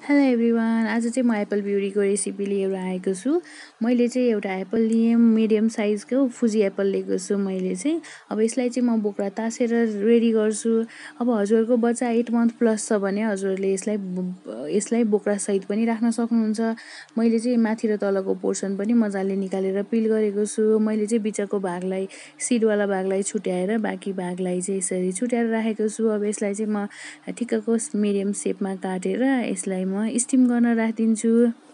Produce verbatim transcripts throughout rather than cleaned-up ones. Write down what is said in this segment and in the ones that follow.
Hello everyone, आज चाहिँ म एप्पल प्युरीको रेसिपी लिएर आएको छु। मैले चाहिँ एउटा एप्पल लिएँ, मिडियम साइजको फुजी एप्पल लिएको छु मैले चाहिँ। अब यसलाई चाहिँ म बोक्रा तासेर रेडी गर्छु। अब हजुरहरूको बच्चा एट मन्थ प्लस छ भने हजुरहरूले यसलाई यसलाई बोक्रासहित पनि राख्न सक्नुहुन्छ। मैले चाहिँ माथि र तलको पोर्सन पनि मजाले निकालेर पिल गरेको छु। मैले चाहिँ बिचको भागलाई, सिडवाला भागलाई छुट्याएर बाँकी भागलाई चाहिँ यसरी छुट्याएर राखेको छु। अब यसलाई चाहिँ म ठिक्कको मिडियम सेपमा काटेर यसलाई म स्टिम गर्न राखिदिन्छु।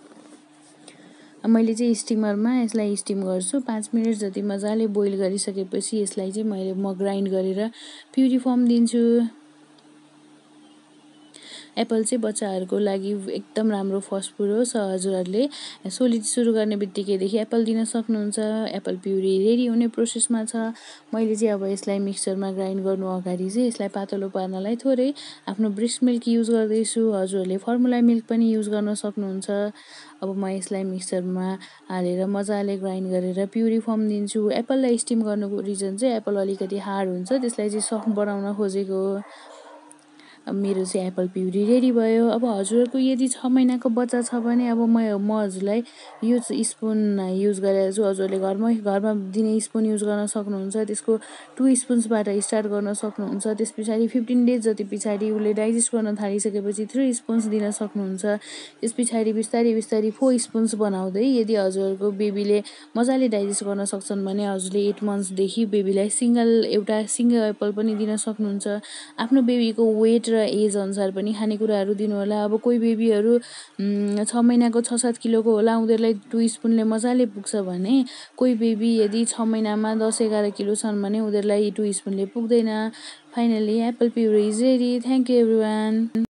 मैले चाहिँ स्टिमरमा यसलाई स्टिम गर्छु। पाँच मिनट जति मजाले बोइल गरिसकेपछि यसलाई चाहिँ मैले म ग्राइन्ड गरेर प्युरी फर्म दिन्छु। एप्पल चाहिँ बच्चाहरूको लागि एकदम राम्रो फस्ट फुड हो। सो हजुरहरूले सोलिड सुरु गर्ने बित्तिकैदेखि एप्पल दिन सक्नुहुन्छ। एप्पल प्युरी रेडी हुने प्रोसेसमा छ। मैले चाहिँ अब यसलाई मिक्सरमा ग्राइन्ड गर्नु अगाडि चाहिँ यसलाई पातलो पार्नलाई थोरै आफ्नो ब्रेस्ट मिल्क युज गर्दैछु। हजुरहरूले फर्मुला मिल्क पनि युज गर्न सक्नुहुन्छ। अब म यसलाई मिक्सरमा हालेर मजाले ग्राइन्ड गरेर प्युरी फर्म दिन्छु। एप्पललाई स्टिम गर्नुको रिजन चाहिँ एप्पल अलिकति हार्ड हुन्छ, त्यसलाई चाहिँ सफ्ट बनाउन खोजेको हो। अब मेरो चाहिँ एप्पल प्युरी रेडी भयो। अब हजुरहरूको यदि छ महिनाको बच्चा छ भने अब म म हजुरलाई यो स्पुन युज गरेर छु। हजुरहरूले घरमै घरमा दिने स्पुन युज गर्न सक्नुहुन्छ। त्यसको टु स्पुन्सबाट स्टार्ट गर्न सक्नुहुन्छ। त्यस पछाडि फिफ्टिन डेज जति पछाडि उसले डाइजेस्ट गर्न थालिसकेपछि थ्री स्पुन्स दिन सक्नुहुन्छ। त्यस पछाडि बिस्तारै बिस्तारै फोर स्पुन्स बनाउँदै यदि हजुरहरूको बेबीले मजाले डाइजेस्ट गर्न सक्छन् भने हजुरले एट मन्थ्सदेखि बेबीलाई सिङ्गल एउटा सिङ्गल एप्पल पनि दिन सक्नुहुन्छ। आफ्नो बेबीको वेट र एज अनुसार पनि खानेकुराहरू दिनु होला। अब कोही बेबीहरू छ महिनाको छ सात किलोको होला, उनीहरूलाई टु स्पुनले मजाले पुग्छ भने कोही बेबी यदि छ महिनामा दस एघार किलो छन् भने उनीहरूलाई टु स्पुनले पुग्दैन। Finally apple puree is ready. Thank you everyone.